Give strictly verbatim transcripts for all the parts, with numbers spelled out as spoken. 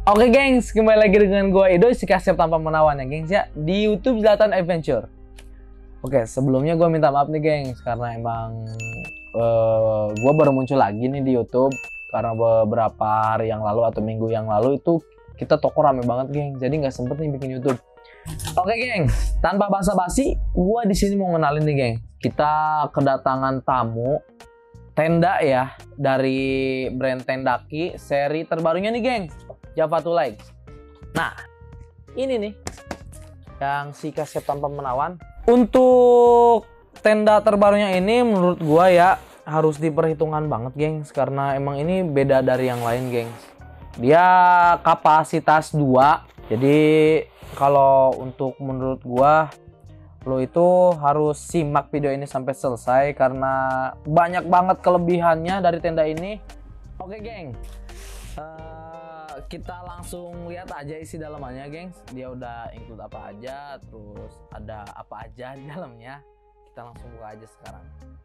Oke gengs, kembali lagi dengan gue Edo, si kasep tanpa menawan ya gengs ya, di YouTube Zlatan Adventure. Oke, sebelumnya gue minta maaf nih gengs, karena emang uh, gue baru muncul lagi nih di YouTube. Karena beberapa hari yang lalu atau minggu yang lalu itu kita toko rame banget gengs, jadi nggak sempet nih bikin YouTube. Oke gengs, tanpa basa-basi, gue di sini mau ngenalin nih gengs. Kita kedatangan tamu tenda ya, dari brand Tendaki, seri terbarunya nih gengs, Java Two Legs. Nah, ini nih yang si kasep tanpa menawan. Untuk tenda terbarunya ini menurut gua ya harus diperhitungkan banget gengs, karena emang ini beda dari yang lain gengs. Dia kapasitas dua. Jadi kalau untuk menurut gua lo itu harus simak video ini sampai selesai karena banyak banget kelebihannya dari tenda ini. Oke geng, uh, kita langsung lihat aja isi dalamannya gengs. Dia udah include apa aja, terus ada apa aja di dalamnya. Kita langsung buka aja sekarang.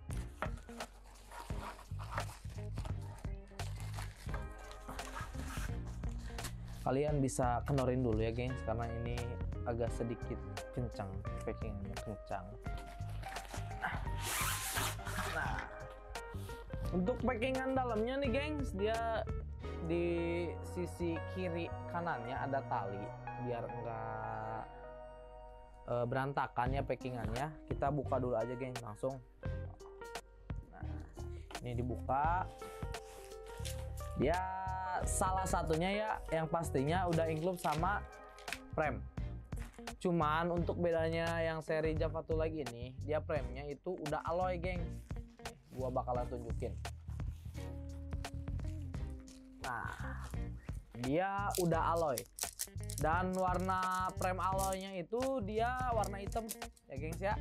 Kalian bisa kenorin dulu ya gengs, karena ini agak sedikit kencang, packingnya kencang. Nah, untuk packingan dalamnya nih gengs, dia di sisi kiri kanannya ada tali biar enggak e, berantakan ya packingannya. Kita buka dulu aja gengs langsung. Nah, ini dibuka. Dia salah satunya ya yang pastinya udah include sama frame. Cuman untuk bedanya yang seri Java Two Legs ini, dia framenya itu udah alloy gengs. Gua bakalan tunjukin. Nah, dia udah alloy. Dan warna frame alloynya itu dia warna hitam ya gengs ya.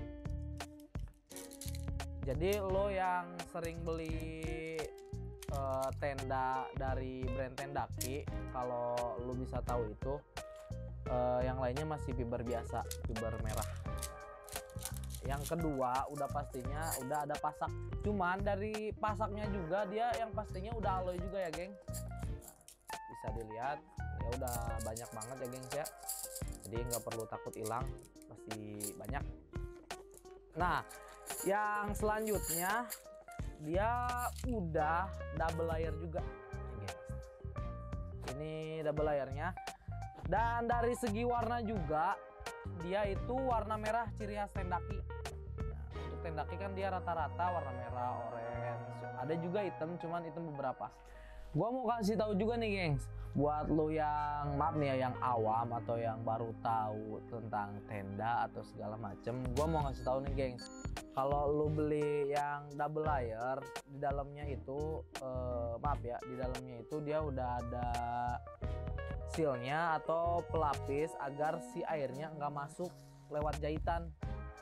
Jadi lo yang sering beli uh, tenda dari brand Tendaki, kalau lo bisa tahu itu Uh, yang lainnya masih fiber biasa, fiber merah. Nah, yang kedua udah pastinya udah ada pasak. Cuman dari pasaknya juga dia yang pastinya udah alloy juga ya geng. Nah, bisa dilihat ya udah banyak banget ya gengs ya. Jadi nggak perlu takut hilang, pasti banyak. Nah, yang selanjutnya dia udah double layer juga, gengs. Ini double layernya. Dan dari segi warna juga dia itu warna merah ciri khas Tendaki. Nah, untuk Tendaki kan dia rata-rata warna merah, orange, ada juga hitam, cuman hitam beberapa. Gua mau kasih tahu juga nih gengs, buat lo yang maaf nih ya, yang awam atau yang baru tahu tentang tenda atau segala macem, gua mau ngasih tahu nih gengs, kalau lo beli yang double layer di dalamnya itu eh, maaf ya, di dalamnya itu dia udah ada sealnya atau pelapis agar si airnya nggak masuk lewat jahitan.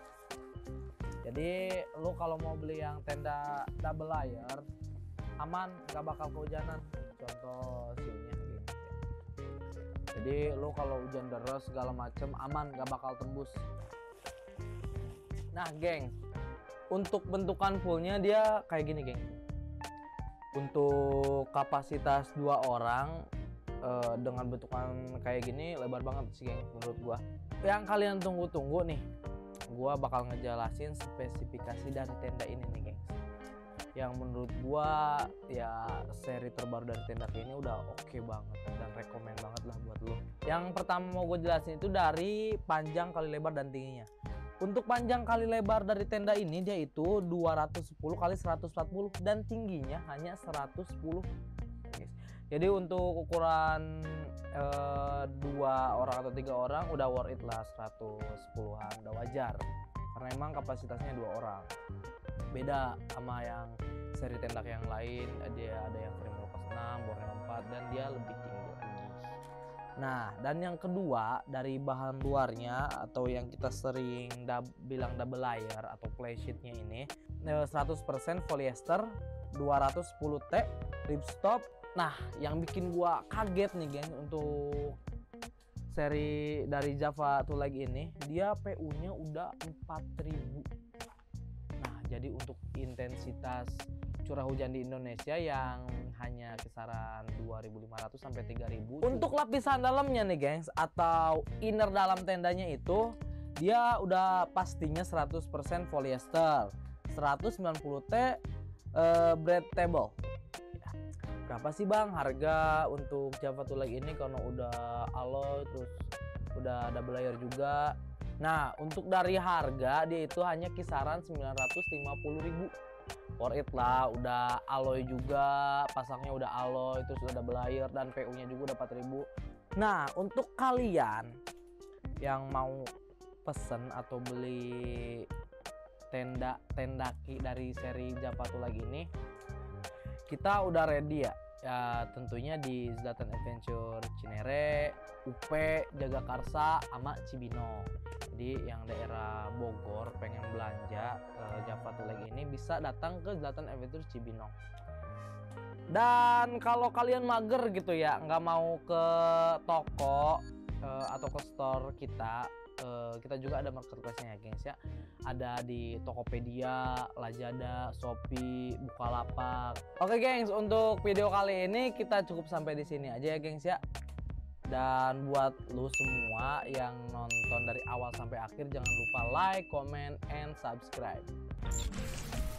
Jadi lu kalau mau beli yang tenda double layer aman, nggak bakal kehujanan. Contoh sealnya gini. Jadi lu kalau hujan deras segala macem aman, nggak bakal tembus. Nah geng, untuk bentukan fullnya dia kayak gini geng. Untuk kapasitas dua orang Uh, dengan bentukan kayak gini lebar banget sih geng menurut gua. Yang kalian tunggu-tunggu nih, gua bakal ngejelasin spesifikasi dari tenda ini nih gengs, yang menurut gua ya seri terbaru dari tenda ini udah oke okay banget dan rekomen banget lah buat lo. Yang pertama mau gue jelasin itu dari panjang kali lebar dan tingginya. Untuk panjang kali lebar dari tenda ini dia itu dua ratus sepuluh kali seratus empat puluh dan tingginya hanya seratus sepuluh. Jadi untuk ukuran e, dua orang atau tiga orang udah worth it lah, seratus sepuluhan udah wajar. Karena emang kapasitasnya dua orang. Beda sama yang seri tenda yang lain, dia ada yang frame lepas enam, bornya empat dan dia lebih tinggi lagi. Nah, dan yang kedua dari bahan luarnya atau yang kita sering dab, bilang double layer atau playsheetnya ini seratus persen polyester, dua ratus sepuluh T ripstop. Nah, yang bikin gua kaget nih geng, untuk seri dari Java Two Legs ini, dia P U-nya udah empat ribu. Nah, jadi untuk intensitas curah hujan di Indonesia yang hanya kisaran dua ribu lima ratus sampai tiga ribu. Untuk lapisan dalamnya nih gengs, atau inner dalam tendanya itu dia udah pastinya seratus persen polyester, seratus sembilan puluh T uh, breathable. Berapa sih bang harga untuk Java Two Leg ini karena udah alloy terus udah double layer juga? Nah, untuk dari harga dia itu hanya kisaran sembilan ratus lima puluh ribu. For it lah, udah alloy juga, pasangnya udah alloy, terus udah double layer dan P U-nya juga udah empat ribu. Nah, untuk kalian yang mau pesen atau beli tenda tendaki dari seri Java Two Leg ini, kita udah ready ya. Ya tentunya di Zlatan Adventure Cinere, U P, Jagakarsa, sama Cibinong. Jadi yang daerah Bogor pengen belanja uh, Java Two Leg ini bisa datang ke Zlatan Adventure Cibinong. Dan kalau kalian mager gitu ya, nggak mau ke toko uh, atau ke store kita, uh, kita juga ada marketplace-nya ya gengs ya. Ada di Tokopedia, Lazada, Shopee, Bukalapak. Oke gengs, untuk video kali ini kita cukup sampai di sini aja ya gengs ya. Dan buat lu semua yang nonton dari awal sampai akhir, jangan lupa like, comment, and subscribe.